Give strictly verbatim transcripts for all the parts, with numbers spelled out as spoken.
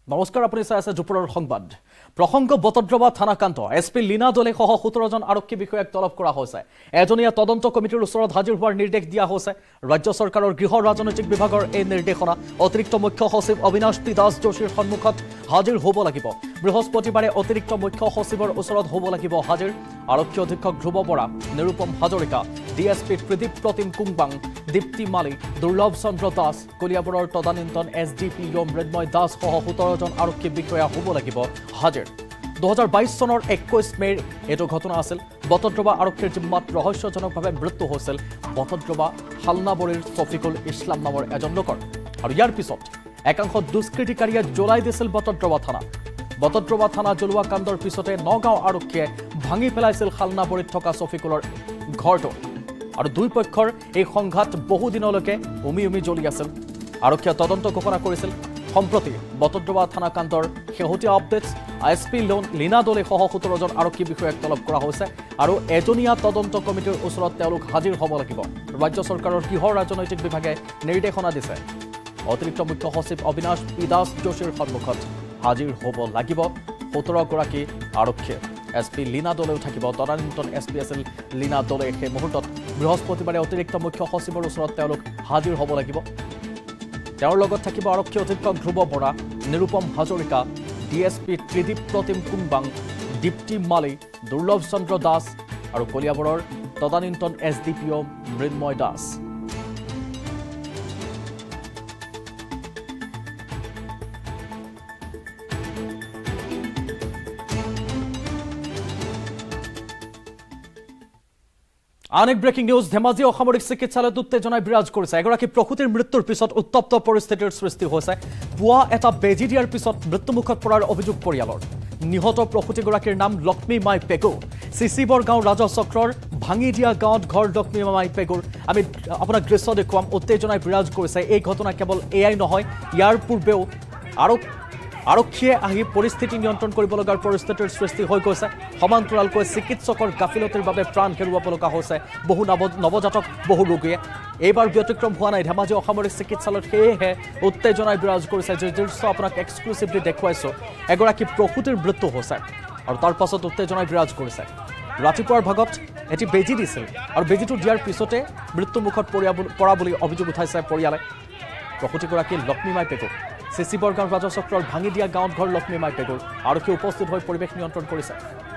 নমস্কাৰ আপুনি চাই আছে দুপৰৰ সংবাদ প্ৰসংগ বটদ্ৰৱা থানাকান্ত এছপি লীনা দলে সহ সোতৰ জন আৰক্ষী বিষয়াক তলব কৰা হৈছে এজনীয়া তদন্ত কমিটিৰ ওচৰত হাজিৰ হোৱাৰ নিৰ্দেশ দিয়া হৈছে ৰাজ্য চৰকাৰৰ গৃহ ৰাজনৈতিক বিভাগৰ এই নিৰ্দেশনা অতিৰিক্ত মুখ্য সচিব অবিনাশ পি দাস যোশীৰ সন্মুখত হাজিৰ হ'ব লাগিব বৃহস্পতিবাৰে অতিৰিক্ত মুখ্য সচিবৰ ওচৰত হ'ব লাগিব হাজিৰ আৰক্ষী অধীক্ষক ধ্ৰুৱ বৰা নিৰুপম হাজৰিকা ডিএছপি ত্ৰিদীপ প্ৰতিম কুংবাং দীপ্তি মালি দুৰ্লভ চন্দ্ৰ দাস কলিয়াবৰৰ তদানীন্তন এছডিপিঅ মৃন্ময় দাস সহ সোতৰ জন আৰক্ষী বিষয়া হ'ব লাগিব হাজিৰ দুহাজাৰ বাইশ চনৰ একৈশ মেৰ এটো ঘটনা আছিল বটদ্ৰৱা আৰক্ষীৰ জিম্মাত ৰহস্যজনকভাৱে মৃত্যু হৈছিল বটদ্ৰৱা হালনাবৰীৰ ছফিকুল ইছলাম নামৰ এজন লোকৰ আৰু ইয়াৰ পিছত একাংশ দুষ্কৃতিকাৰীয়ে জ্বলাই দিছিল বটদ্ৰৱা থানা বটদ্ৰৱা থানা জ্বলোৱা কাণ্ডৰ পিছতে নগাঁও আৰক্ষীয়ে ভাঙি পেলাইছিল হালনাবৰীত থকা ছফিকুলৰ ঘৰটো আৰু দুই পক্ষৰ এই সংঘাত বহু দিনলৈকে উমি উমি জ্বলি আছিল আৰক্ষীয়ে তদন্ত ঘোষণা কৰিছিল সম্প্ৰতি বটদ্ৰৱা থানা কাণ্ডৰ শেহতীয়া আপডেটছ এছপি লীনা দলে সহ সোতৰ জন আৰক্ষী বিষয়াক তলব কৰা হৈছে আৰু এজনীয়া তদন্ত কমিটিৰ ওচৰত তেওঁলোক হাজিৰ হ'ব লাগিব ৰাজ্য চৰকাৰৰ গৃহ ৰাজনৈতিক বিভাগে নিৰ্দেশনা দিছে অতিৰিক্ত মুখ্য সচিব অবিনাশ পি দাস যোশীৰ সন্মুখত হাজিৰ হ'ব লাগিব সোতৰ গৰাকী আৰক্ষী এছপি লীনা দলেও থাকিব তদানীন্তন এছপি আছিল লীনা দলে সেই মুহূৰ্তত বৃহস্পতিবাৰে অতিৰিক্ত মুখ্য সচিবৰ ওচৰত তেওঁলোক হাজিৰ হ'ব লাগিব তেওঁৰ লগত থাকিব আৰক্ষী অধীক্ষক ধ্ৰুৱ বৰা নিৰুপম হাজৰিকা ডিএছপি ত্ৰিদীপ প্ৰতিম কুংবাং দীপ্তি মালি দুৰ্লভ চন্দ্ৰ দাস আৰু কলিয়াবৰৰ তদানীন্তন এছডিপিঅ মৃন্ময় দাস আনেক ব্ৰেকিং নিউজ ধেমাজি অসামৰিক চিকিৎসালয়ত উত্তেজনাই বিৰাজ কৰিছে এগৰাকী প্ৰসূতিৰ মৃত্যুৰ পিছত উত্তপ্ত পৰিস্থিতিৰ সৃষ্টি হৈছে পুৱা এটা বেজি দিয়াৰ পিছত মৃত্যুমুখত পৰাৰ অভিযোগ পৰিয়ালৰ নিহত প্ৰসূতিগৰাকীৰ নাম লক্ষ্মী মাই পেগু চিচিবৰ গাঁও ৰাজহ চক্ৰৰ ভাঙি দিয়া গাঁৱত ঘৰ লক্ষ্মী মাই পেগুৰ আমি আপোনাক দৃশ্য দেখুৱাম উত্তেজনাই বিৰাজ কৰিছে এই ঘটনা কেৱল এয়াই নহয় ইয়াৰ পূৰ্বেও আৰু আৰক্ষীয়ে আহি পৰিস্থিতি নিয়ন্ত্ৰণ কৰিব লগাৰ পৰিস্থিতিৰ সৃষ্টি হৈ গৈছে সমান্তৰালকৈ চিকিৎসকৰ গাফিলতিৰ বাবে প্ৰাণ হেৰুৱাব লগা হৈছে বহু নৱজাতক বহু ৰোগীয়ে এইবাৰ ব্যতিক্ৰম হোৱা নাই ধেমাজি অসামৰিক চিকিৎসালয়ত সেয়েহে উত্তেজনাই বিৰাজ কৰিছে যে দৃশ্য আপোনাক এক্সক্লুচিভলি দেখুৱাইছোঁ এগৰাকী প্ৰসূতিৰ মৃত্যু হৈছে আৰু তাৰ পাছত উত্তেজনাই বিৰাজ কৰিছে ৰাতিপুৱাৰ ভাগত এটি বেজি দিছিল আৰু বেজিটো দিয়াৰ পিছতে মৃত্যুমুখত পৰা বুলি অভিযোগ উঠাইছে পৰিয়ালে প্ৰসূতিগৰাকী লক্ষ্মী মাই পেগু চিচিবৰ গাঁৱৰ ৰাজহ চক্ৰৰ ভাঙি দিয়া গাঁৱত ঘৰ লক্ষ্মী মাই পেগুৰ আৰক্ষী উপস্থিত হৈ পৰিৱেশ নিয়ন্ত্ৰণ কৰিছে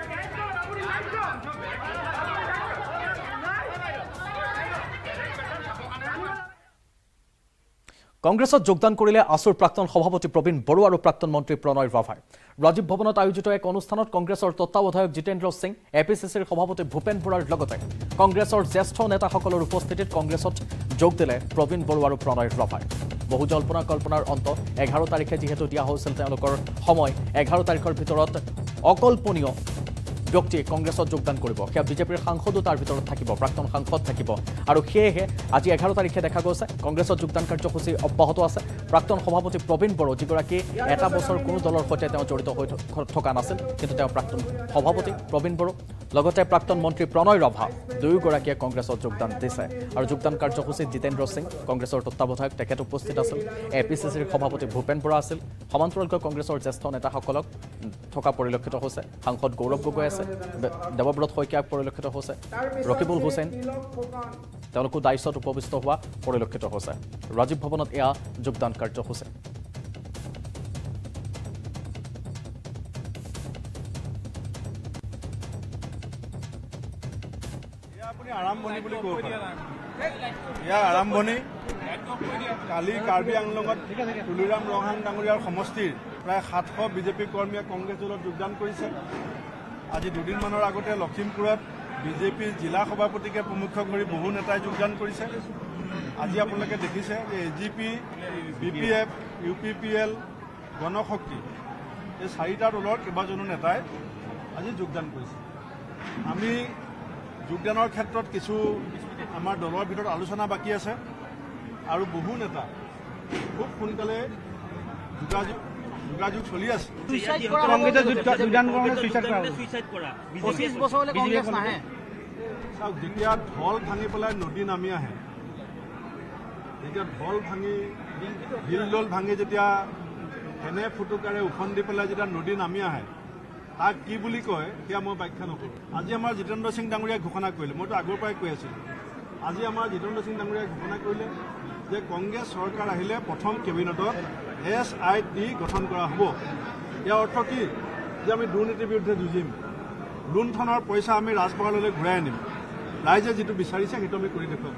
কংগ্ৰেছত যোগদান কৰিলে আসুৰ প্ৰাক্তন সভাপতি প্ৰবীণ বড়ো আৰু প্ৰাক্তন মন্ত্ৰী প্ৰণয় ৰাভাই ৰাজীৱ ভৱনত আয়োজিত এক অনুষ্ঠানত কংগ্ৰেছৰ তত্ত্বাৱধায়ক জিতেন্দ্ৰ সিং এপিচিচিৰ সভাপতি ভূপেন বৰাৰ লগতে কংগ্ৰেছৰ জ্যেষ্ঠ নেতাসকলৰ উপস্থিতিত কংগ্ৰেছত যোগ দিলে প্ৰবীণ বড়ো আৰু প্ৰণয় ৰাভাই বহু জল্পনা কল্পনাৰ অন্ত এঘাৰ তাৰিখে যিহেতু দিয়া হৈছিল তেওঁলোকৰ সময় এঘাৰ তাৰিখৰ ভিতৰত অকল্পনীয় ব্যক্তি কংগ্ৰেছত যোগদান কৰিব সেয়া বিজেপিৰ সাংসদো তাৰ ভিতৰত থাকিব প্ৰাক্তন সাংসদ থাকিব আৰু সেয়েহে আজি এঘাৰ তাৰিখে দেখা গৈছে কংগ্ৰেছত যোগদান কাৰ্যসূচী অব্যাহত আছে প্ৰাক্তন সভাপতি প্ৰবীণ বড়ো যিগৰাকী এটা বছৰ কোনো দলৰ সৈতে তেওঁ জড়িত হৈ থকা নাছিল কিন্তু তেওঁ প্ৰাক্তন সভাপতি প্ৰবীণ বড়ো লগতে প্ৰাক্তন মন্ত্ৰী প্ৰণয় ৰাভা দুয়োগৰাকীয়ে কংগ্ৰেছত যোগদান দিছে আৰু যোগদান কাৰ্যসূচীত জিতেন্দ্ৰ সিং কংগ্ৰেছৰ তত্ত্বাৱধায়ক তেখেত উপস্থিত আছিল এপিচিচিৰ সভাপতি ভূপেন বৰা আছিল সমান্তৰালকৈ কংগ্ৰেছৰ জ্যেষ্ঠ নেতাসকলক থকা পৰিলক্ষিত হৈছে সাংসদ গৌৰৱ গগৈ আছে দেৱব্ৰত শইকীয়া পৰিলক্ষিত হৈছে ৰকিবুল হুছেইন তেওঁলোকো দায়িত্বত উপবিষ্ট হোৱা পৰিলক্ষিত হৈছে ৰাজীৱ ভৱনত এয়া যোগদান কাৰ্যসূচী আৰম্ভণি বুলি ক'ব পাৰি ইয়াৰ আৰম্ভণি কালি কাৰ্বি আংলঙত তুলিৰাম ৰহান ডাঙৰীয়াৰ সমষ্টিৰ প্ৰায় সাতশ বিজেপি কৰ্মীয়ে কংগ্ৰেছ দলত যোগদান কৰিছে আজি দুদিনমানৰ আগতে লখিমপুৰত বিজেপিৰ জিলা সভাপতিকে প্ৰমুখ কৰি বহু নেতাই যোগদান কৰিছে আজি আপোনালোকে দেখিছে যে A G P B P F U P P L Ganashakti এই চাৰিটা দলৰ কেইবাজনো নেতাই আজি যোগদান কৰিছে আমি যোগদানৰ ক্ষেত্ৰত কিছু আমাৰ দলৰ ভিতৰত আলোচনা বাকী আছে আৰু বহু নেতা খুব সোনকালে যোগাযোগ যোগাযোগ চলি আছে যেতিয়া ঢল ভাঙি পেলাই নদী নামি আহে যেতিয়া ঢল ভাঙি হিল দল ভাঙি যেতিয়া এনে ফুটুকাৰে উফন্দি পেলাই যেতিয়া নদী নামি আহে তাক কি বুলি কয় সেয়া মই ব্যাখ্যা নকৰোঁ। আজি আমাৰ জিতেন্দ্ৰ সিং ডাঙৰীয়াই ঘোষণা কৰিলে, মইতো আগৰ পৰাই কৈ আছিলোঁ, আজি আমাৰ জিতেন্দ্ৰ সিং ডাঙৰীয়াই ঘোষণা কৰিলে যে কংগ্ৰেছ চৰকাৰ আহিলে প্ৰথম কেবিনেটত এছ আই টি গঠন কৰা হ'ব। ইয়াৰ অৰ্থ কি যে আমি দুৰ্নীতিৰ বিৰুদ্ধে যুঁজিম, লুণ্ঠনৰ পইচা আমি ৰাজভঁৰাললৈ ঘূৰাই আনিম, ৰাইজে যিটো বিচাৰিছে সেইটো আমি কৰি দেখুৱাম।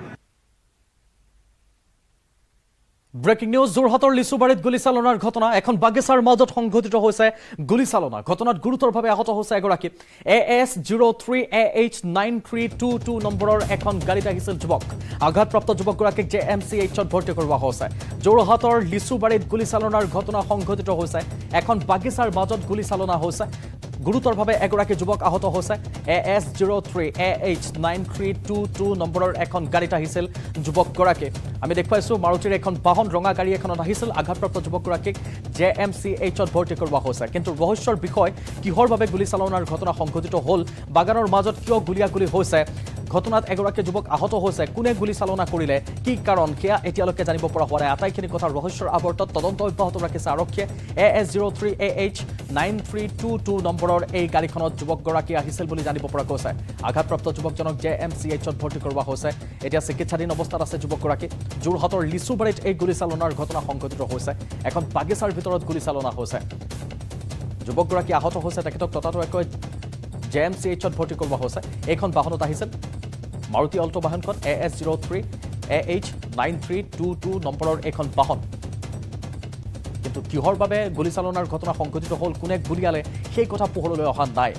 ব্ৰেকিং নিউজ, যোৰহাটৰ লিচুবাৰীত গুলীচালনাৰ ঘটনা। এখন বাগিচাৰ মাজত সংঘটিত হৈছে গুলীচালনা। ঘটনাত গুৰুতৰভাৱে আহত হৈছে এগৰাকী। A S zero' three A H nine three two two নম্বৰৰ এখন গাড়ীত আহিছিল যুৱক। আঘাতপ্ৰাপ্ত যুৱকগৰাকীক জে এম চি এইচত ভৰ্তি কৰোৱা হৈছে। যোৰহাটৰ লিচুবাৰীত গুলীচালনাৰ ঘটনা সংঘটিত হৈছে। এখন বাগিচাৰ মাজত গুলীচালনা হৈছে। গুৰুতৰভাৱে এগৰাকী যুৱক আহত হৈছে। A S zero' three A H nine three two two নম্বৰৰ এখন গাড়ীত আহিছিল যুৱকগৰাকী। আমি দেখুৱাইছোঁ মাৰুতিৰ এখন বাহন ৰঙা গাড়ী এখনত আহিছিল। আঘাতপ্ৰাপ্ত যুৱকগৰাকীক জে এম চি এইচত ভৰ্তি কৰোৱা হৈছে। কিন্তু ৰহস্যৰ বিষয়, কিহৰ বাবে গুলীচালনাৰ ঘটনা সংঘটিত হ'ল, বাগানৰ মাজত কিয় গুলীয়াগুলী হৈছে, ঘটনাত এগৰাকী যুৱক আহত হৈছে, কোনে গুলীচালনা কৰিলে, কি কাৰণ, সেয়া এতিয়ালৈকে জানিব পৰা হোৱা নাই। আটাইখিনি কথা ৰহস্যৰ আৱৰ্তত তদন্ত অব্যাহত ৰাখিছে আৰক্ষীয়ে। A S zero' three A H nine three two two নম্বৰৰ এই গাড়ীখনত যুৱকগৰাকী আহিছিল বুলি জানিব পৰা গৈছে। আঘাতপ্ৰাপ্ত যুৱকজনক জে এম চি এইচত ভৰ্তি কৰোৱা হৈছে। এতিয়া চিকিৎসাধীন অৱস্থাত আছে যুৱকগৰাকী। যোৰহাটৰ লিচুবাৰীত এই গুলীচালনাৰ ঘটনা সংঘটিত হৈছে। এখন বাগিচাৰ ভিতৰত গুলীচালনা হৈছে। যুৱকগৰাকী আহত হৈছে, তেখেতক ততাতৈয়াকৈ জে এম চি এইচত ভৰ্তি কৰোৱা হৈছে। এইখন বাহনত আহিছিল মাৰুতি অল্টো বাহনখন। A S zero' three A H nine three two two নম্বৰৰ এইখন বাহন। কিন্তু কিহৰ বাবে গুলীচালনাৰ ঘটনা সংঘটিত হ'ল, কোনে গুলীয়ালে, সেই কথা পোহৰলৈ অহা নাই।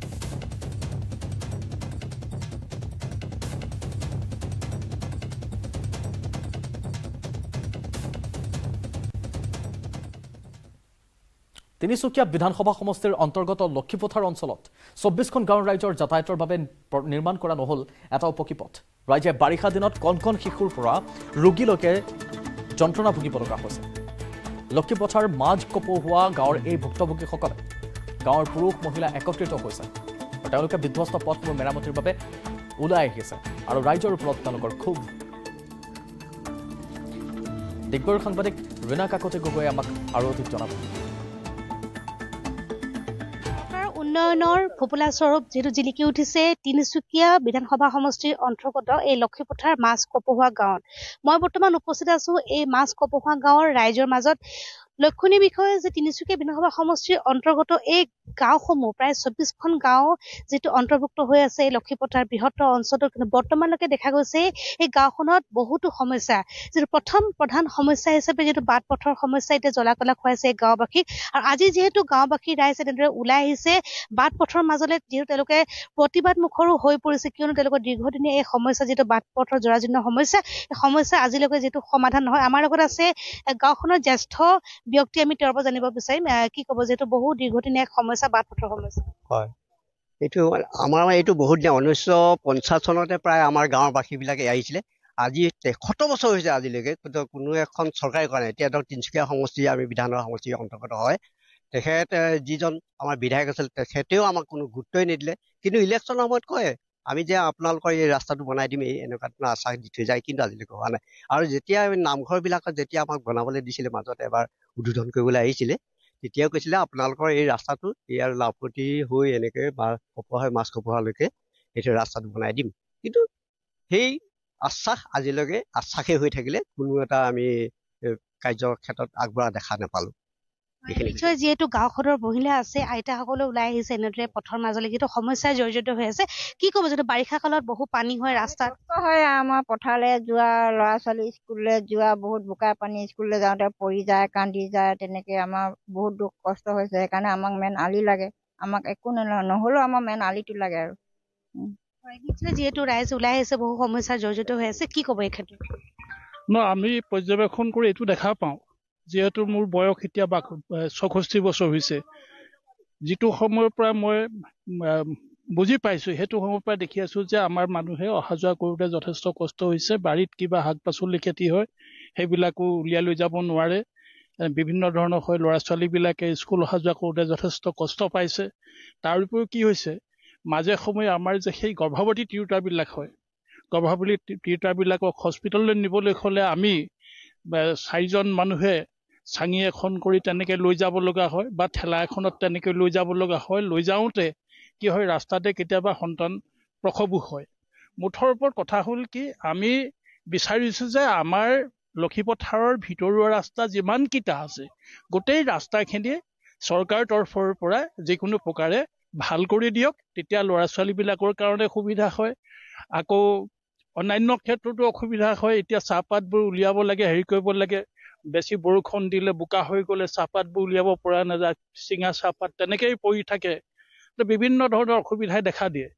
তিনিচুকীয়া বিধানসভা সমষ্টিৰ অন্তৰ্গত লক্ষীপথাৰ অঞ্চলত চৌব্বিছখন গাঁৱৰ ৰাইজৰ যাতায়াতৰ বাবে নিৰ্মাণ কৰা নহ'ল এটাও পকীপথ। ৰাইজে বাৰিষা দিনত কণ কণ শিশুৰ পৰা ৰোগীলৈকে যন্ত্ৰণা ভুগিব লগা হৈছে। লক্ষীপথাৰ মাজ কপৌহোৱা গাঁৱৰ এই ভুক্তভোগীসকলে গাঁৱৰ পুৰুষ মহিলা একত্ৰিত হৈছে আৰু তেওঁলোকে বিধ্বস্ত পথবোৰ মেৰামতিৰ বাবে ওলাই আহিছে আৰু ৰাইজৰ ওপৰত তেওঁলোকৰ ক্ষোভ। ডিগবৈৰ সাংবাদিক ৰীনা কাকতি গগৈয়ে আমাক আৰু অধিক জনাব। উন্নয়নৰ ফোপোলা স্বৰূপ যিহেতু জিলিকি উঠিছে তিনিচুকীয়া বিধানসভা সমষ্টিৰ অন্তৰ্গত এই লক্ষীপথাৰ মাছ কপৌহোৱা গাঁৱত। মই বৰ্তমান উপস্থিত আছো এই মাছ কপৌহোৱা গাঁৱৰ ৰাইজৰ মাজত। লক্ষণীয় বিষয় যে তিনিচুকীয়া বিধানসভা সমষ্টিৰ অন্তৰ্গত এই গাঁওসমূহ প্ৰায় চৌব্বিছখন গাঁও যিটো অন্তৰ্ভুক্ত হৈ আছে এই লক্ষীপথাৰ বৃহত্তৰ অঞ্চলটোত, কিন্তু বৰ্তমানলৈকে দেখা গৈছে এই গাঁওখনত বহুতো সমস্যা। যিটো প্ৰথম প্ৰধান সমস্যা হিচাপে যিটো বাট পথৰ সমস্যা এতিয়া জ্বলাকলা খুৱাইছে এই গাঁওবাসীক। আৰু আজি যিহেতু গাঁওবাসী ৰাইজ এনেদৰে ওলাই আহিছে বাট পথৰ মাজলৈ, যিহেতু তেওঁলোকে প্ৰতিবাদ মুখৰো হৈ পৰিছে, কিয়নো তেওঁলোকৰ দীৰ্ঘদিনীয়া এই সমস্যা যিটো বাট পথৰ জৰাজীৰ্ণ সমস্যা, এই সমস্যা আজিলৈকে যিটো সমাধান নহয়। আমাৰ লগত আছে গাঁওখনৰ জ্যেষ্ঠ ব্যক্তি, আমি তেওঁৰ পৰা জানিব বিচাৰিম কি ক'ব, যিহেতু বহু দীৰ্ঘদিনীয়া এক সমস্যা বাট পথৰ সমস্যা। হয়, এইটো আমাৰ এইটো বহুত দিন ঊনৈছশ পঞ্চাছ চনতে প্ৰায় আমাৰ গাঁৱৰ বাসীবিলাকে আহিছিলে। আজি এসত্তৰ বছৰ হৈছে আজিলৈকে কোনো এখন চৰকাৰে কৰা নাই। এতিয়া ধৰক তিনিচুকীয়া সমষ্টি আমি বিধানসভা সমষ্টিৰ অন্তৰ্গত হয়, তেখেত যিজন আমাৰ বিধায়ক আছিল তেখেতেও আমাক কোনো গুৰুত্বই নিদিলে। কিন্তু ইলেকশ্যনৰ সময়ত কয় আমি যে আপোনালোকৰ এই ৰাস্তাটো বনাই দিম, এই এনেকুৱা ধৰণৰ আশ্বাস দি থৈ যায়, কিন্তু আজিলৈকে হোৱা নাই। আৰু যেতিয়া নামঘৰবিলাকত যেতিয়া আমাক বনাবলৈ দিছিলে, মাজত এবাৰ উদ্বোধন কৰিবলৈ আহিছিলে, তেতিয়াও কৈছিলে আপোনালোকৰ এই ৰাস্তাটো এই আৰু লাভপতি হৈ এনেকৈ বা কপৌহা মাছ কপৌহালৈকে সেইটো ৰাস্তাটো বনাই দিম। কিন্তু সেই আশ্বাস আজিলৈকে আশ্বাসে হৈ থাকিলে, কোনো এটা আমি কাৰ্যৰ ক্ষেত্ৰত আগবঢ়া দেখা নাপালোঁ। নিশ্চয় যিহেতু গাঁওখনৰ মহিলা আছে, আইতাসকলে ওলাই আহিছে এনেদৰে পথৰ মাজলৈ, যিটো সমস্যাই জৰ্জৰিত হৈ আছে, কি ক'ব? যিটো বাৰিষা কালত বহু পানী হয়, ৰাস্তাত হয়, আমাৰ পথাৰলৈ যোৱা, ল'ৰা ছোৱালী স্কুললৈ যোৱা, বহুত বোকা পানী, স্কুললৈ যাওঁতে পৰি যায়, কান্দি যায়, তেনেকে আমাৰ বহুত দুখ কষ্ট হৈছে। সেইকাৰণে আমাক মেইন আলি লাগে, আমাক একো নহ'লেও আমাৰ মেইন আলিটো লাগে। আৰু নিশ্চয় যিহেতু ৰাইজ ওলাই আহিছে, বহু সমস্যাৰ জৰ্জৰিত হৈ আছে, কি ক'ব এই ক্ষেত্ৰত? ন আমি পৰ্যবেক্ষণ কৰি এইটো দেখা পাওঁ, যিহেতু মোৰ বয়স এতিয়া বা ছয়ষষ্ঠি বছৰ হৈছে, যিটো সময়ৰ পৰা মই বুজি পাইছোঁ সেইটো সময়ৰ পৰা দেখি আছোঁ যে আমাৰ মানুহে অহা যোৱা কৰোঁতে যথেষ্ট কষ্ট হৈছে। বাৰীত কিবা শাক পাচলি খেতি হয় সেইবিলাকো উলিয়াই লৈ যাব নোৱাৰে, বিভিন্ন ধৰণৰ হয়। ল'ৰা ছোৱালীবিলাকে স্কুল অহা যোৱা কৰোঁতে যথেষ্ট কষ্ট পাইছে। তাৰ উপৰিও কি হৈছে, মাজে সময়ে আমাৰ যে সেই গৰ্ভৱতী তিৰোতাবিলাক হয়, গৰ্ভৱতী তিৰোতাবিলাকক হস্পিটেললৈ নিবলৈ হ'লে আমি চাৰিজন মানুহে চাঙি এখন কৰি তেনেকৈ লৈ যাব লগা হয় বা ঠেলা এখনত তেনেকৈ লৈ যাব লগা হয়। লৈ যাওঁতে কি হয়, ৰাস্তাতে কেতিয়াবা সন্তান প্ৰসৱো হয়। মুঠৰ ওপৰত কথা হ'ল কি, আমি বিচাৰিছোঁ যে আমাৰ লক্ষীপথাৰৰ ভিতৰুৱা ৰাস্তা যিমানকেইটা আছে গোটেই ৰাস্তাখিনি চৰকাৰৰ তৰফৰ পৰা যিকোনো প্ৰকাৰে ভাল কৰি দিয়ক, তেতিয়া ল'ৰা ছোৱালীবিলাকৰ কাৰণে সুবিধা হয়। আকৌ অন্যান্য ক্ষেত্ৰতো অসুবিধা হয়। এতিয়া চাহপাতবোৰ উলিয়াব লাগে, হেৰি কৰিব লাগে, বেছি বৰষুণ দিলে বোকা হৈ গ'লে চাহপাতবোৰ উলিয়াব পৰা নাযায়, চিঙা চাহপাত তেনেকেই পৰি থাকে, বিভিন্ন ধৰণৰ অসুবিধাই দেখা দিয়ে।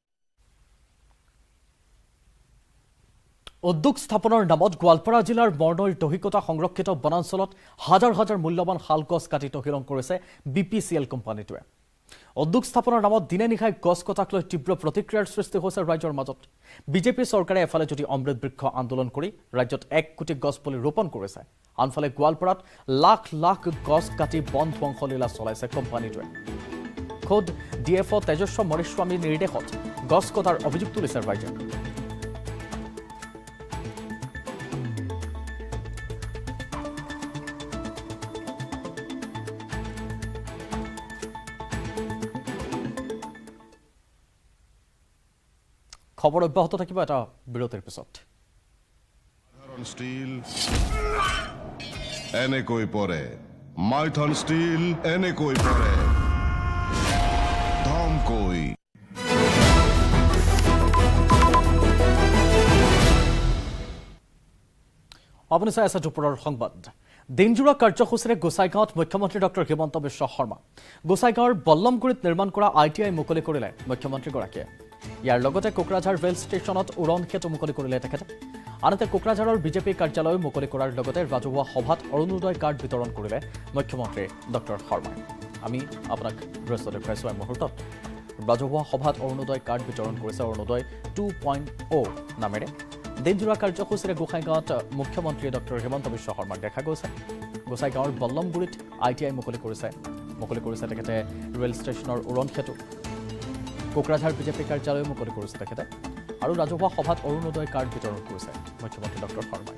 উদ্যোগ স্থাপনৰ নামত গোৱালপাৰা জিলাৰ মৰ্ণৈৰ দহিকতা সংৰক্ষিত বনাঞ্চলত হাজাৰ হাজাৰ মূল্যৱান শাল গছ কাটি তহিলং কৰিছে বি পি চি এল কোম্পানীটোৱে। উদ্যোগ স্থাপনৰ নামত দিনে নিশাই গছ কটাক লৈ তীব্ৰ প্ৰতিক্ৰিয়াৰ সৃষ্টি হৈছে ৰাজ্যৰ মাজত। বিজেপি চৰকাৰে এফালে যদি অমৃত বৃক্ষ আন্দোলন কৰি ৰাজ্যত এক কোটি গছ পুলি ৰোপণ কৰিছে, আনফালে গোৱালপাৰাত লাখ লাখ গছ কাটি বন ধ্বংসলীলা চলাইছে কোম্পানীটোৱে। খোদ ডি এফ অ' তেজস্ব মৰিস্বামীৰ নিৰ্দেশত গছ কটাৰ অভিযোগ তুলিছে ৰাজ্যে। খবৰ অব্যাহত থাকিব এটা বিৰতিৰ পিছত। সাধারণ স্টিল এনেকৈ পরে, মাইথন স্টিল এনেকৈ পরে, ধমকৈ। আপুনি চাই আছে দুপৰৰ সংবাদ। দিনজোৰা কাৰ্যসূচীৰে গোসাইগাঁৱত মুখ্যমন্ত্ৰী ডক্টৰ হিমন্ত বিশ্ব শৰ্মা। গোসাইগাঁৱৰ বল্লমগুৰিত নিৰ্মাণ কৰা আই টি আই মুকলি কৰিলে মুখ্যমন্ত্ৰীগৰাকীয়ে। ইয়াৰ লগতে কোকৰাঝাৰ ৰেল ষ্টেচনত উৰণ সেতু মুকলি কৰিলে তেখেতে। আনহাতে কোকৰাঝাৰৰ বিজেপি কাৰ্যালয় মুকলি কৰাৰ লগতে ৰাজহুৱা সভাত অৰুণোদয় কাৰ্ড বিতৰণ কৰিলে মুখ্যমন্ত্ৰী ডক্টৰ শৰ্মাই। আমি আপোনাক দৃশ্য দেখুৱাইছোঁ এই মুহূৰ্তত। ৰাজহুৱা সভাত অৰুণোদয় কাৰ্ড বিতৰণ কৰিছে অৰুণোদয় টু পইণ্ট অ' নামেৰে। দিনজোৰা কাৰ্যসূচীৰে গোসাইগাঁৱত মুখ্যমন্ত্ৰী ডক্টৰ হিমন্ত বিশ্ব শৰ্মাক দেখা গৈছে। গোসাইগাঁৱৰ বল্লমগুৰিত আই টি আই মুকলি কৰিছে মুকলি কৰিছে তেখেতে ৰেল ষ্টেচনৰ উৰণ সেতু। কোকৰাঝাৰ বিজেপি কাৰ্যালয় মুকলি কৰিছে তেখেতে আৰু ৰাজহুৱা সভাত অৰুণোদয় কাৰ্ড বিতৰণ কৰিছে মুখ্যমন্ত্ৰী ডক্টৰ শৰ্মাই।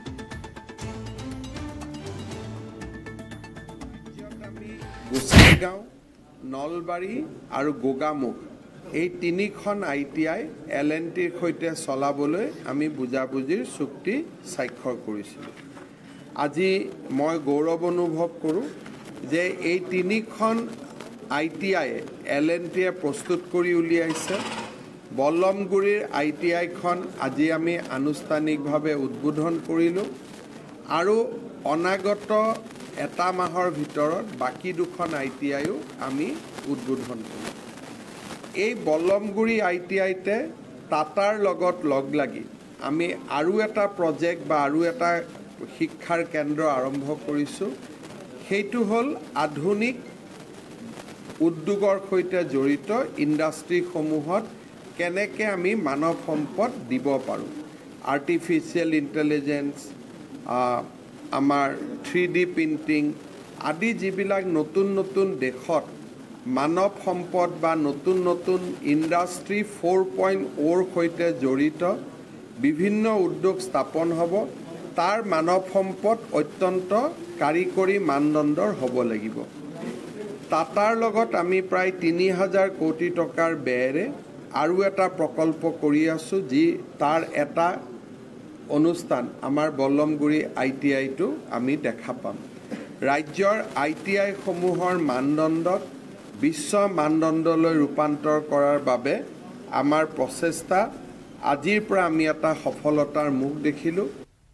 গোসাইগাঁও, নলবাৰী আৰু গোগামুখ এই তিনিখন I T I L N টিৰ সৈতে চলাবলৈ আমি বুজাবুজিৰ চুক্তি স্বাক্ষৰ কৰিছিলোঁ। আজি মই গৌৰৱ অনুভৱ কৰোঁ যে এই তিনিখন I T I L N টিয়ে প্ৰস্তুত কৰি উলিয়াইছে। বল্লমগুৰিৰ আই টি আইখন আজি আমি আনুষ্ঠানিকভাৱে উদ্বোধন কৰিলোঁ আৰু অনাগত এটা মাহৰ ভিতৰত বাকী দুখন আই টি আইও আমি উদ্বোধন কৰিম। এই বল্লমগুৰি আই টি আইতে টাটাৰ লগত লগ লাগি আমি আৰু এটা প্ৰজেক্ট বা আৰু এটা শিক্ষাৰ কেন্দ্ৰ আৰম্ভ কৰিছোঁ। সেইটো হ'ল আধুনিক উদ্যোগৰ সৈতে জড়িত ইণ্ডাষ্ট্ৰীসমূহত কেনেকৈ আমি মানৱ সম্পদ দিব পাৰোঁ। আৰ্টিফিচিয়েল ইণ্টেলিজেঞ্চ, আমাৰ থ্ৰী ডি প্ৰিণ্টিং আদি যিবিলাক নতুন নতুন দেশত মানৱ সম্পদ বা নতুন নতুন ইণ্ডাষ্ট্ৰী ফ'ৰ পইণ্ট অ'ৰ সৈতে জড়িত বিভিন্ন উদ্যোগ স্থাপন হ'ব, তাৰ মানৱ সম্পদ অত্যন্ত কাৰিকৰী মানদণ্ডৰ হ'ব লাগিব। টাটাৰ লগত আমি প্ৰায় তিনি হাজাৰ কোটি টকাৰ ব্যয়েৰে আৰু এটা প্ৰকল্প কৰি আছোঁ, যি তাৰ এটা অনুষ্ঠান আমাৰ বল্লমগুৰি আই টি আইটো আমি দেখা পাম। ৰাজ্যৰ আই টি আইসমূহৰ মানদণ্ডক বিশ্ব মানদণ্ডলৈ ৰূপান্তৰ কৰাৰ বাবে আমাৰ প্ৰচেষ্টা, আজিৰ পৰা আমি এটা সফলতাৰ মুখ দেখিলোঁ।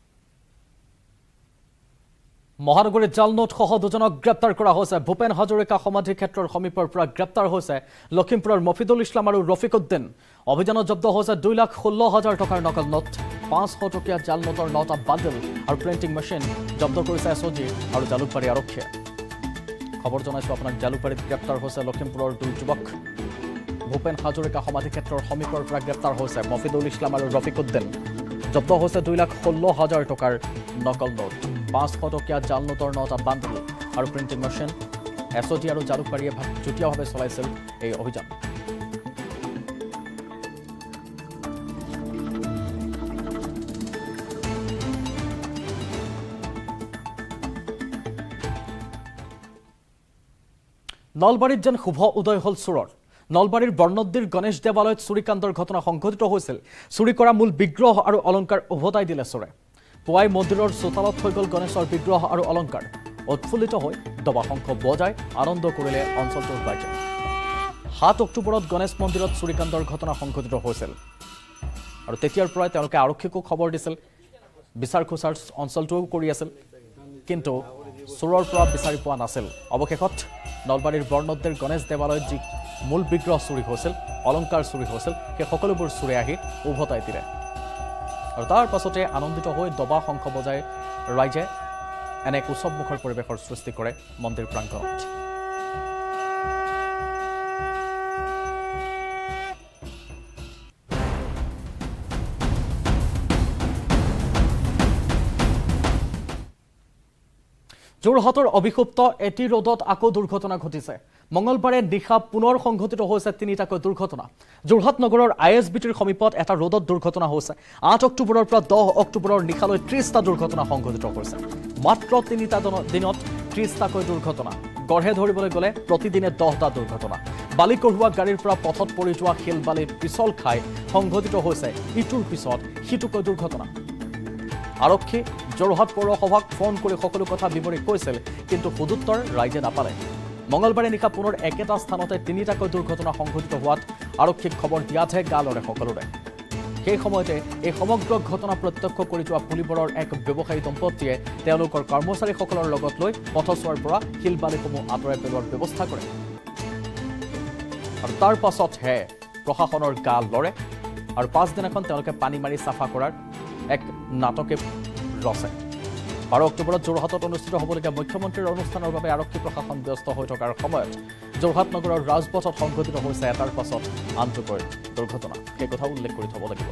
মহানগৰীত জাল নোট সহ দুজনক গ্ৰেপ্তাৰ কৰা হৈছে। ভূপেন হাজৰিকা সমাধি ক্ষেত্ৰৰ সমীপৰ পৰা গ্ৰেপ্তাৰ হৈছে লখিমপুৰৰ মফিদুল ইছলাম আৰু ৰফিকুদ্দিন। অভিযানত জব্দ হৈছে দুই লাখ ষোল্ল হাজাৰ টকাৰ নকল নোট, পাঁচশ টকীয়া জাল নোটৰ নটা বাণ্ডেল আৰু প্ৰিণ্টিং মেচিন জব্দ কৰিছে এছ অ' জি আৰু জালুকবাৰী আৰক্ষীয়ে। খবৰ জনাইছোঁ আপোনাক, জালুকবাৰীত গ্ৰেপ্তাৰ হৈছে লখিমপুৰৰ দুই যুৱক। ভূপেন হাজৰিকা সমাধি ক্ষেত্ৰৰ সমীপৰ পৰা গ্ৰেপ্তাৰ হৈছে মফিদুল ইছলাম আৰু ৰফিকুদ্দিন। জব্দ হৈছে দুই লাখ ষোল্ল হাজাৰ টকাৰ নকল নোট, পাঁচশ টকীয়া জাল নোটৰ নটা বাণ্ডেল আৰু printing machine. S O' G আৰু জালুকবাৰীয়ে যুটীয়াভাৱে চলাইছিল এই অভিযান। নলবাৰীত যেন শুভ উদয় হল চোৰৰ নলবাৰীৰ বৰ্ণদ্দিৰ গণেশ দেৱালয়ত চুৰিকাণ্ডৰ ঘটনা সংঘটিত হৈছিল চুৰি কৰা মূল বিগ্ৰহ আৰু অলংকাৰ উভতাই দিলে চোৰে পুৱাই মন্দিৰৰ চোতালত হৈ গল গণেশৰ বিগ্ৰহ আৰু অলংকাৰ উৎফুল্লিত হৈ দবা শংখ বজাই আনন্দ কৰিলে অঞ্চলটোৰ ৰাইজে সাত অক্টোবৰত গণেশ মন্দিৰত চুৰিকাণ্ডৰ ঘটনা সংঘটিত হৈছিল আৰু তেতিয়াৰ পৰাই তেওঁলোকে আৰক্ষীকো খবৰ দিছিল বিচাৰ খোচাৰ অঞ্চলটোও কৰি আছিল কিন্তু চোৰৰ পৰা বিচাৰি পোৱা নাছিল অৱশেষত নলবাৰীৰ বৰ্ণদ্দিৰ গণেশ দেৱালয়ত যি মূল বিগ্ৰহ চুৰি হৈছিল অলংকাৰ চুৰি হৈছিল সেই সকলোবোৰ চুৰে আহি উভতাই দিলে আৰু তাৰ পাছতে আনন্দিত হৈ দবা শংখ বজাই ৰাইজে এনে এক উৎসৱমুখৰ পৰিৱেশৰ সৃষ্টি কৰে মন্দিৰ প্ৰাংগণত যোৰহাটৰ অভিষুপ্ত এটি ৰোডত আকৌ দুৰ্ঘটনা ঘটিছে মঙ্গলবাৰে নিশা পুনৰ সংঘটিত হৈছে তিনিটাকৈ দুৰ্ঘটনা যোৰহাট নগৰৰ আই এছ বি টিৰ সমীপত এটা ৰোডত দুৰ্ঘটনা হৈছে আঠ অক্টোবৰৰ পৰা দহ অক্টোবৰৰ নিশালৈ ত্ৰিশটা দুৰ্ঘটনা সংঘটিত হৈছে মাত্ৰ তিনিটা দিনত ত্ৰিশটাকৈ দুৰ্ঘটনা গঢ়ে ধৰিবলৈ গ'লে প্ৰতিদিনে দহটা দুৰ্ঘটনা বালি কঢ়োৱা গাড়ীৰ পৰা পথত পৰি যোৱা শিল বালি পিছল খাই সংঘটিত হৈছে ইটোৰ পিছত সিটোকৈ দুৰ্ঘটনা আৰক্ষী যোৰহাট পৌৰসভাক ফোন কৰি সকলো কথা বিৱৰি কৈছিল কিন্তু সদুত্তৰ ৰাইজে নাপালে মঙ্গলবাৰে নিশা পুনৰ একেটা স্থানতে তিনিটাকৈ দুৰ্ঘটনা সংঘটিত হোৱাত আৰক্ষীক খবৰ দিয়াতহে গালৰে সকলোৰে সেই সময়তে এই সমগ্ৰ ঘটনা প্ৰত্যক্ষ কৰি যোৱা পুলিবৰৰ এক ব্যৱসায়ী দম্পতীয়ে তেওঁলোকৰ কৰ্মচাৰীসকলৰ লগত লৈ পথচোৱাৰ পৰা শিল বালিসমূহ আঁতৰাই পেলোৱাৰ ব্যৱস্থা কৰে আৰু তাৰ পাছতহে প্ৰশাসনৰ গাল লৰে আৰু পাঁচদিনাখন তেওঁলোকে পানী মাৰি চাফা কৰাৰ এক নাটকে ৰচে বাৰ অক্টোবৰত যোৰহাটত অনুষ্ঠিত হ'বলগীয়া মুখ্যমন্ত্ৰীৰ অনুষ্ঠানৰ বাবে আৰক্ষী প্ৰশাসন ব্যস্ত হৈ থকাৰ সময়ত যোৰহাট নগৰৰ ৰাজপথত সংঘটিত হৈছে এটাৰ পাছত আনটোকৈ দুৰ্ঘটনা সেই কথা উল্লেখ কৰি থব লাগিব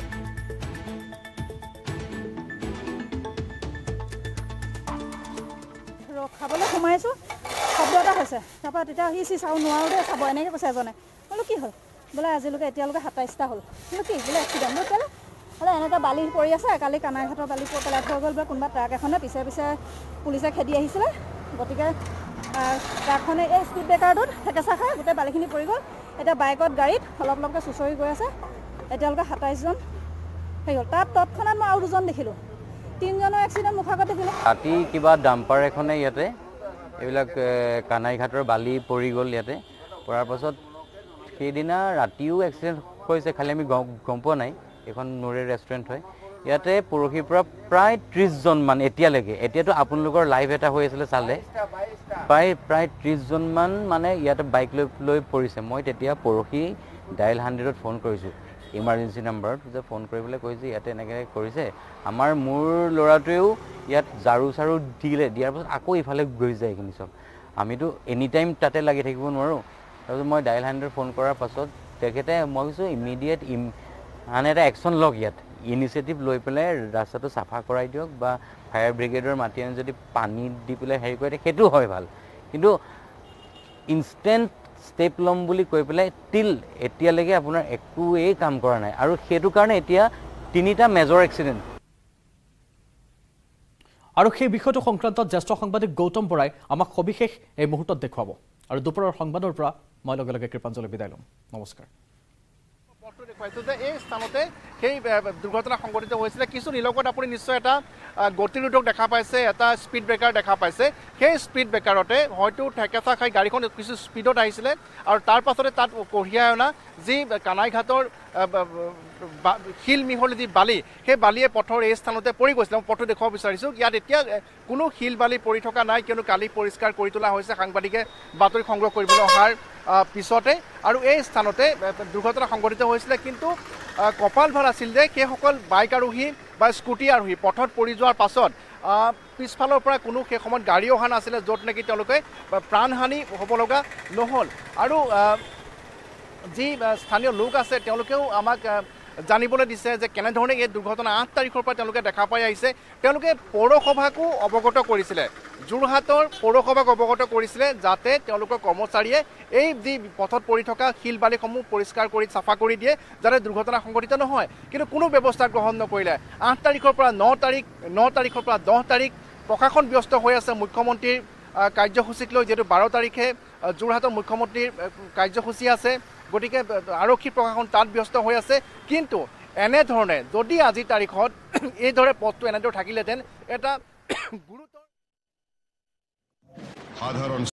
খাবলৈ সোমাইছো শব্দ এটা হৈছে তাৰপৰা তেতিয়া সি চি চাওঁ নোৱাৰো দে চাব এনেকৈ কৈছে এজনে বোলো কি হ'ল বোলে আজিলৈকে এতিয়ালৈকে সাতাইছটা হ'ল বোলো কি বোলে এক্সিডেণ্ট বোলে কেলে বোলে এনেকৈ বালি পৰি আছে কালি কানাইঘাটৰ বালি পেলাই থৈ গ'ল বোলে কোনোবা ট্ৰাক এখনে পিছে পিছে পুলিচে খেদি আহিছিলে গতিকে ট্ৰাকখনে এই স্পীড ব্ৰেকাৰটোত ঠেকেচা খাই গোটেই বালিখিনি পৰি গ'ল এতিয়া বাইকত গাড়ীত অলপ অলপকৈ চুঁচৰি গৈ আছে এতিয়ালৈকে সাতাইছজন হৈ গ'ল তাত তৎক্ষণাত মই আৰু দুজন দেখিলোঁ তিনিজনৰ এক্সিডেণ্ট মুখ আগত দেখিলোঁ ৰাতি কিবা ডাম্পাৰ এখনে ইয়াতে এইবিলাক কানাইঘাটৰ বালি পৰি গ'ল ইয়াতে পৰাৰ পাছত সেইদিনা ৰাতিও এক্সিডেণ্ট হৈছে খালি আমি গম পোৱা নাই এখন নৰে ৰেষ্টুৰেণ্ট হয় ইয়াতে পৰহিৰ পৰা প্ৰায় ত্ৰিছজন মান এতিয়ালৈকে এতিয়াতো আপোনালোকৰ লাইভ এটা হৈ আছিলে চালে প্ৰায় প্ৰায় ত্ৰিছজন মান মানে ইয়াতে বাইক লৈ লৈ পৰিছে মই তেতিয়া পৰহি ডায়েল হাণ্ড্ৰেডত ফোন কৰিছোঁ ইমাৰ্জেঞ্চি নাম্বাৰত যে ফোন কৰিবলৈ কৈছে ইয়াতে এনেকৈ কৰিছে আমাৰ মোৰ ল'ৰাটোৱেও ইয়াত ঝাৰু চাৰু দিলে দিয়াৰ পাছত আকৌ ইফালে গৈ যায় এইখিনি চব আমিতো এনি টাইম তাতে লাগি থাকিব নোৱাৰোঁ তাৰপিছত মই ডায়েল হাণ্ড্ৰেড ফোন কৰাৰ পাছত তেখেতে মই কৈছোঁ ইমিডিয়েট ইম আন এটা একশ্যন লওক ইয়াত ইনিচিয়েটিভ লৈ পেলাই ৰাস্তাটো চাফা কৰাই দিয়ক বা ফায়াৰ ব্ৰিগেডৰ মাতি আনি যদি পানী দি পেলাই হেৰি কৰে সেইটো হয় ভাল কিন্তু ইনষ্টেণ্ট ষ্টেপ ল'ম বুলি কৈ পেলাই টিল এতিয়ালৈকে আপোনাৰ একোৱেই কাম কৰা নাই আৰু সেইটো কাৰণে এতিয়া তিনিটা মেজৰ এক্সিডেণ্ট আৰু সেই বিষয়টো সংক্ৰান্তত জ্যেষ্ঠ সাংবাদিক গৌতম বৰাই আমাক সবিশেষ এই মুহূৰ্তত দেখুৱাব আৰু দুপৰৰ সংবাদৰ পৰা মই লগে লগে কৃপাঞ্জলি বিদায় ল'ম নমস্কাৰ দেখুৱাইছো যে এই স্থানতে সেই দুৰ্ঘটনা সংঘটিত হৈছিলে কিছু নিলগত আপুনি নিশ্চয় এটা গতিৰোধক দেখা পাইছে এটা স্পীড ব্ৰেকাৰ দেখা পাইছে সেই স্পীড ব্ৰেকাৰতে হয়তো ঠেকেচা খাই গাড়ীখন কিছু স্পীডত আহিছিলে আৰু তাৰ পাছতে তাত কঢ়িয়াই অনা যি কানাইঘাটৰ শিল মিহলি যি বালি সেই বালিয়ে পথৰ এই স্থানতে পৰি গৈছিলে মই পথটো দেখুৱাব বিচাৰিছোঁ ইয়াত এতিয়া কোনো শিল বালি পৰি থকা নাই কিয়নো কালি পৰিষ্কাৰ কৰি তোলা হৈছে সাংবাদিকে বাতৰি সংগ্ৰহ কৰিবলৈ অহাৰ পিছতে আৰু এই স্থানতে দুৰ্ঘটনা সংঘটিত হৈছিলে কিন্তু কপাল ভাল আছিল যে সেইসকল বাইক আৰোহী বা স্কুটি আৰোহী পথত পৰি যোৱাৰ পাছত পিছফালৰ পৰা কোনো সেই সময়ত গাড়ী অহা নাছিলে য'ত নেকি তেওঁলোকে প্ৰাণহানি হ'ব লগা নহ'ল আৰু যি স্থানীয় লোক আছে তেওঁলোকেও আমাক জানিবলৈ দিছে যে কেনেধৰণে এই দুৰ্ঘটনা আঠ তাৰিখৰ পৰা তেওঁলোকে দেখা পাই আহিছে তেওঁলোকে পৌৰসভাকো অৱগত কৰিছিলে যোৰহাটৰ পৌৰসভাক অৱগত কৰিছিলে যাতে তেওঁলোকৰ কৰ্মচাৰীয়ে এই যি পথত পৰি থকা শিল বালিসমূহ পৰিষ্কাৰ কৰি চাফা কৰি দিয়ে যাতে দুৰ্ঘটনা সংঘটিত নহয় কিন্তু কোনো ব্যৱস্থা গ্ৰহণ নকৰিলে আঠ তাৰিখৰ পৰা ন তাৰিখ ন তাৰিখৰ পৰা দহ তাৰিখ প্ৰশাসন ব্যস্ত হৈ আছে মুখ্যমন্ত্ৰীৰ কাৰ্যসূচীক লৈ যেহেতু বাৰ তাৰিখে যোৰহাটৰ মুখ্যমন্ত্ৰীৰ কাৰ্যসূচী আছে গতিকে আৰক্ষী প্ৰশাসন তাত ব্যস্ত হৈ আছে কিন্তু এনেধৰণে যদি আজি তাৰিখত এইদৰে পথটো এনেদৰে থাকিলেহেঁতেন এটা গুৰুতৰ সাধাৰণ